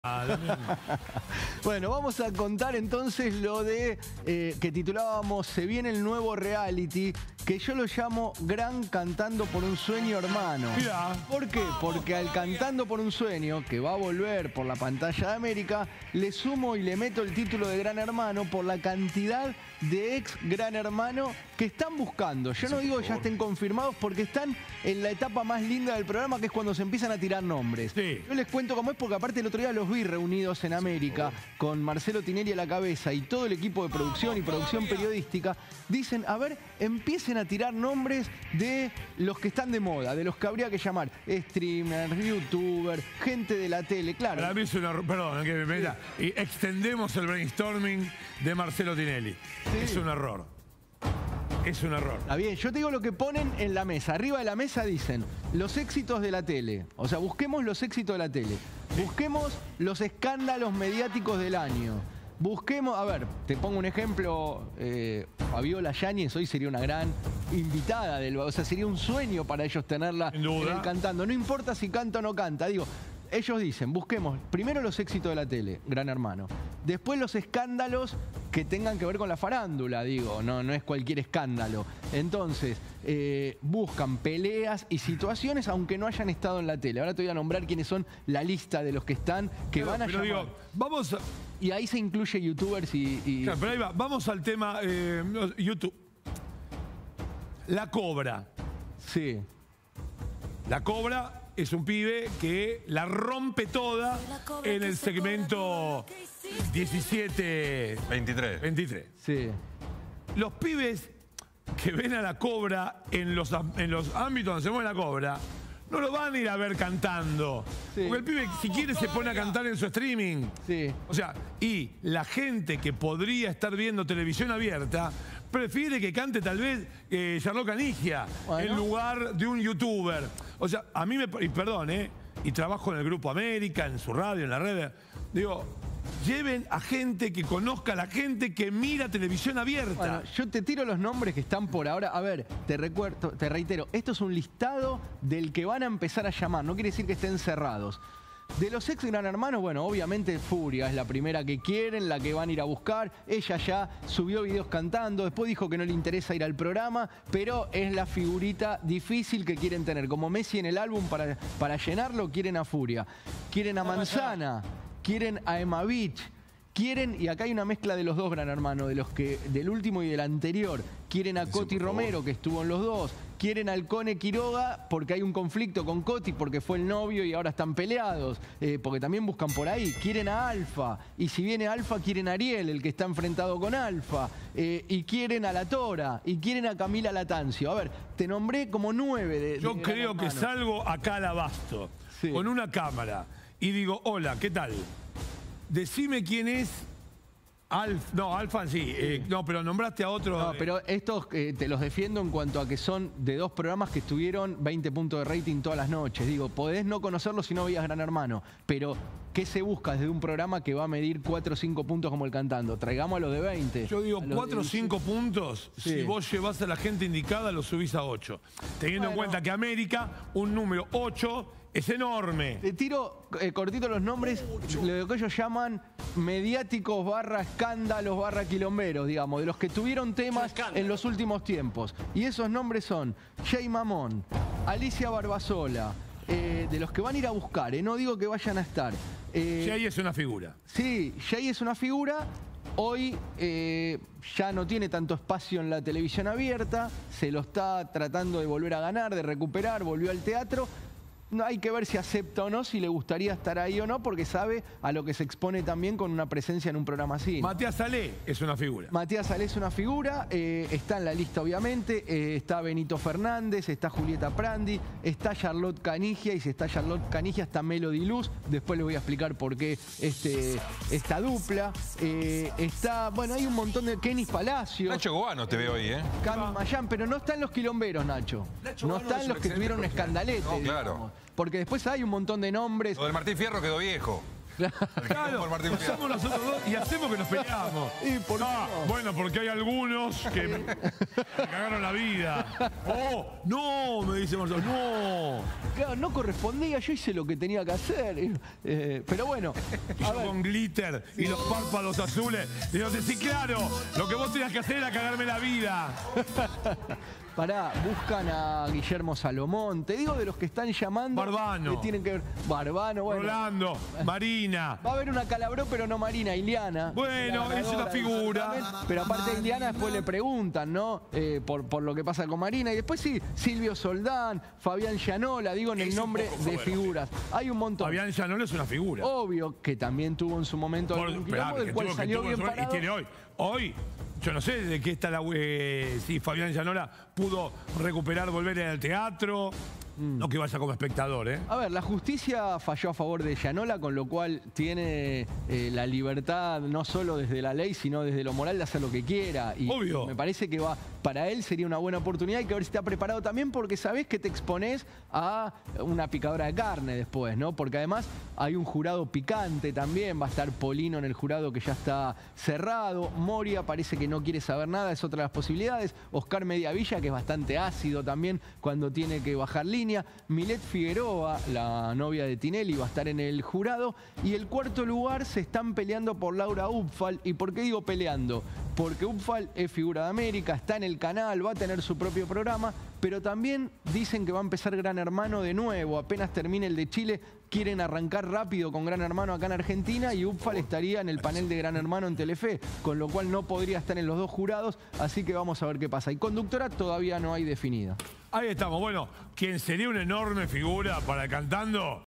Bueno, vamos a contar entonces lo de que titulábamos Se viene el nuevo reality, que yo lo llamo Gran Cantando por un Sueño Hermano. Mirá. ¿Por qué? Porque al Cantando por un Sueño, que va a volver por la pantalla de América, le sumo y le meto el título de Gran Hermano por la cantidad de ex Gran Hermano que están buscando. Yo no digo que ya estén confirmados porque están en la etapa más linda del programa, que es cuando se empiezan a tirar nombres. Sí. Yo les cuento cómo es, porque aparte el otro día los vi reunidos en América con Marcelo Tinelli a la cabeza y todo el equipo de producción y producción periodística. Dicen, a ver, empiecen a tirar nombres de los que están de moda, de los que habría que llamar streamers, youtubers, gente de la tele, claro. Para mí es una... Perdón, que me meta. Y extendemos el brainstorming de Marcelo Tinelli. Sí. Es un error. Es un error. Está bien, yo te digo lo que ponen en la mesa. Arriba de la mesa dicen los éxitos de la tele. O sea, busquemos los éxitos de la tele. Busquemos los escándalos mediáticos del año. Busquemos, a ver, te pongo un ejemplo, Fabiola Yáñez hoy sería una gran invitada, o sea, sería un sueño para ellos tenerla en el Cantando. No importa si canta o no canta, digo, ellos dicen, busquemos primero los éxitos de la tele, Gran Hermano. Después los escándalos que tengan que ver con la farándula, digo, no es cualquier escándalo. Entonces, buscan peleas y situaciones aunque no hayan estado en la tele. Ahora te voy a nombrar quiénes son la lista de los que están, que van a llamar. Digo, vamos a... Y ahí se incluye youtubers y... Claro, pero ahí va, vamos al tema YouTube. La Cobra. Sí. La Cobra es un pibe que la rompe toda en el segmento 23. Sí. Los pibes que ven a la Cobra en los ámbitos donde se mueve la Cobra no lo van a ir a ver cantando. Sí. Porque el pibe, si quiere, se pone a cantar en su streaming. Sí. O sea, y la gente que podría estar viendo televisión abierta prefiere que cante tal vez Charlotte Canigia en lugar de un youtuber. O sea, a mí me... Y perdón, y trabajo en el Grupo América, en su radio, en la red. Digo, lleven a gente que conozca a la gente que mira televisión abierta. Bueno, yo te tiro los nombres que están por ahora. A ver, te reitero, esto es un listado del que van a empezar a llamar. No quiere decir que estén cerrados. De los ex Gran Hermanos, bueno, obviamente Furia es la primera que quieren, la que van a ir a buscar. Ella ya subió videos cantando, después dijo que no le interesa ir al programa, pero es la figurita difícil que quieren tener. Como Messi en el álbum, para llenarlo, quieren a Furia. Quieren a Manzana, quieren a Emma Beach, quieren, y acá hay una mezcla de los dos Gran Hermanos, del último y del anterior. Quieren a Coti Romero, que estuvo en los dos. Quieren al Cone Quiroga porque hay un conflicto con Coti, porque fue el novio y ahora están peleados, porque también buscan por ahí. Quieren a Alfa, y si viene Alfa, quieren a Ariel, el que está enfrentado con Alfa. Y quieren a La Tora, y quieren a Camila Latancio. A ver, te nombré como 9 de Yo creo que salgo acá al Abasto, con una cámara, y digo, hola, ¿qué tal? Decime quién es... Alfa sí. No, pero nombraste a otro... No, pero estos te los defiendo en cuanto a que son de dos programas que estuvieron 20 puntos de rating todas las noches. Digo, podés no conocerlos si no veías Gran Hermano, pero ¿qué se busca desde un programa que va a medir 4 o 5 puntos como el Cantando? Traigamos a los de 20. Yo digo 4 o 5 puntos, sí. Si vos llevás a la gente indicada, lo subís a 8. Teniendo en cuenta que América, un número 8... es enorme. Te tiro cortito los nombres, lo que ellos llaman mediáticos / escándalos / quilomberos, digamos, de los que tuvieron temas en los últimos tiempos. Y esos nombres son Jay Mamón, Alicia Barbasola, de los que van a ir a buscar, no digo que vayan a estar. Jay es una figura. Sí, Jay es una figura. Hoy ya no tiene tanto espacio en la televisión abierta, se lo está tratando de volver a ganar, de recuperar, volvió al teatro. No, hay que ver si acepta o no, si le gustaría estar ahí o no, porque sabe a lo que se expone también con una presencia en un programa así. Matías Salé es una figura. Matías Salé es una figura, está en la lista obviamente, está Benito Fernández, está Julieta Prandi, está Charlotte Canigia, y si está Charlotte Canigia está Melody Luz, después les voy a explicar por qué esta dupla. Está, bueno, hay un montón de... Kenis Palacios. Nacho Cobano te veo hoy, Cami Mayán, pero no están los quilomberos, Nacho. No están los que tuvieron un escandalete. No, claro. Porque después hay un montón de nombres. Lo del Martín Fierro quedó viejo. Claro, somos nosotros dos y hacemos que nos peleamos. ¿Y por qué no? Bueno, porque hay algunos que me cagaron la vida. ¡Oh! ¡No! Me dice Marcelo, ¡no! Claro, no correspondía, yo hice lo que tenía que hacer. Pero bueno, Y yo con glitter y los párpados azules. Y yo te sí, claro, lo que vos tenías que hacer era cagarme la vida. pará, buscan a Guillermo Salomón. Te digo de los que están llamando. Barbano. Que tienen que ver. Barbano, bueno. Rolando, Marina. Va a haber una Calabró, pero no Marina, Iliana. Bueno, La es una ganadora, figura. Pero aparte de Iliana, después le preguntan, ¿no? Por lo que pasa con Marina. Y después sí, Silvio Soldán, Fabián Llanola, digo en el nombre de figuras. Hay un montón. Fabián Llanola es una figura. Obvio que también tuvo en su momento algún quilombo, del cual salió bien parado. Y tiene hoy. Hoy, yo no sé de qué está la... si Fabián Llanola pudo recuperar, volver al teatro. No que vaya como espectador, ¿eh? A ver, la justicia falló a favor de Llanola, con lo cual tiene la libertad, no solo desde la ley, sino desde lo moral, de hacer lo que quiera. Y obvio. Me parece que para él sería una buena oportunidad. Hay que ver si está preparado también, porque sabés que te exponés a una picadora de carne después, ¿no? Porque además hay un jurado picante también. Va a estar Polino en el jurado, que ya está cerrado. Moria parece que no quiere saber nada, es otra de las posibilidades. Oscar Mediavilla, que es bastante ácido también cuando tiene que bajar línea. Milet Figueroa, la novia de Tinelli, va a estar en el jurado. Y el cuarto lugar se están peleando por Laura Upfal. ¿Y por qué digo peleando? Porque Upfal es figura de América, está en el canal, va a tener su propio programa, pero también dicen que va a empezar Gran Hermano de nuevo. Apenas termine el de Chile, quieren arrancar rápido con Gran Hermano acá en Argentina, y Upfal estaría en el panel de Gran Hermano en Telefe, con lo cual no podría estar en los dos jurados, así que vamos a ver qué pasa. Y conductora todavía no hay definida. Ahí estamos. Bueno, quien sería una enorme figura para el Cantando